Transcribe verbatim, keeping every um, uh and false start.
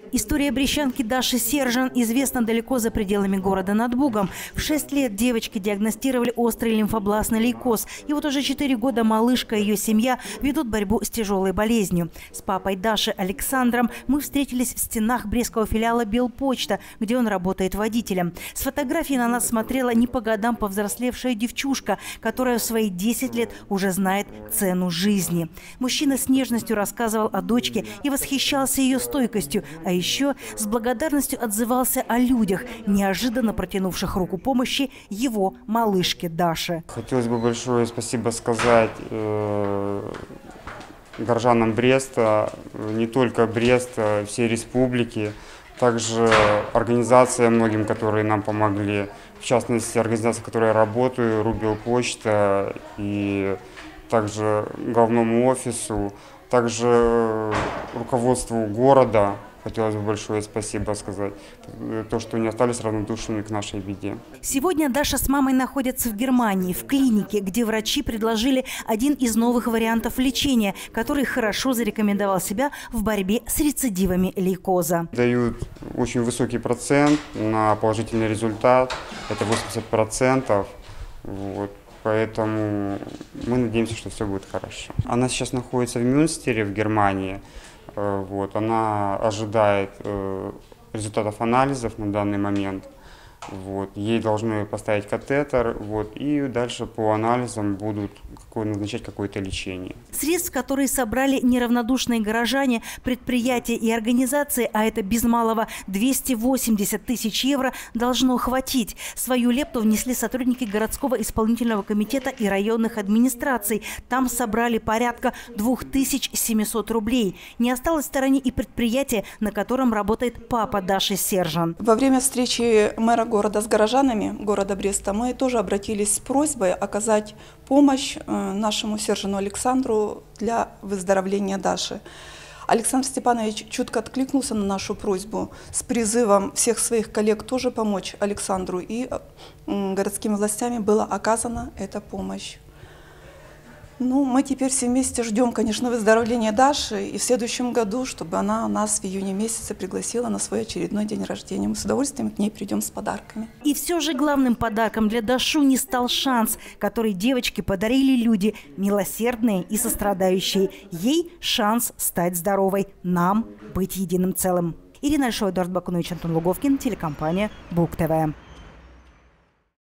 История брестчанки Даши Сержан известна далеко за пределами города над Бугом. В шесть лет девочке диагностировали острый лимфобластный лейкоз. И вот уже четыре года малышка и ее семья ведут борьбу с тяжелой болезнью. С папой Даши Александром мы встретились в стенах брестского филиала «Белпочта», где он работает водителем. С фотографией на нас смотрела не по годам повзрослевшая девчушка, которая в свои десять лет уже знает цену жизни. Мужчина с нежностью рассказывал о дочке и восхищался ее стойкостью, а еще с благодарностью отзывался о людях, неожиданно протянувших руку помощи его малышке Даше. Хотелось бы большое спасибо сказать э, горожанам Бреста, не только Бреста, всей республики, также организациям многим, которые нам помогли, в частности организация, в которой я работаю, «Белпочта», и также главному офису, также руководству города. Хотелось бы большое спасибо сказать, то, что не остались равнодушными к нашей беде. Сегодня Даша с мамой находятся в Германии, в клинике, где врачи предложили один из новых вариантов лечения, который хорошо зарекомендовал себя в борьбе с рецидивами лейкоза. Дают очень высокий процент на положительный результат, это восемьдесят процентов. Вот. Поэтому мы надеемся, что все будет хорошо. Она сейчас находится в Мюнстере, в Германии. Вот, она ожидает э, результатов анализов на данный момент. Вот, ей должны поставить катетер, вот, и дальше по анализам будут какое, назначать какое-то лечение. Средств, которые собрали неравнодушные горожане, предприятия и организации, а это без малого двести восемьдесят тысяч евро, должно хватить. Свою лепту внесли сотрудники городского исполнительного комитета и районных администраций. Там собрали порядка двух тысяч семисот рублей. Не осталось в стороне и предприятие, на котором работает папа Даши Сержан. Во время встречи мэра города с горожанами города Бреста мы тоже обратились с просьбой оказать помощь нашему Сержану Александру для выздоровления Даши. Александр Степанович чутко откликнулся на нашу просьбу с призывом всех своих коллег тоже помочь Александру, и городскими властями была оказана эта помощь. Ну, мы теперь все вместе ждем, конечно, выздоровления Даши, и в следующем году, чтобы она нас в июне месяце пригласила на свой очередной день рождения. Мы с удовольствием к ней придем с подарками. И все же главным подарком для Дашуни стал шанс, который девочке подарили люди милосердные и сострадающие. Ей шанс стать здоровой, нам быть единым целым. Ирина Альшова, Эдуард Бакунович, Антон Луговкин, телекомпания Буг ТВ.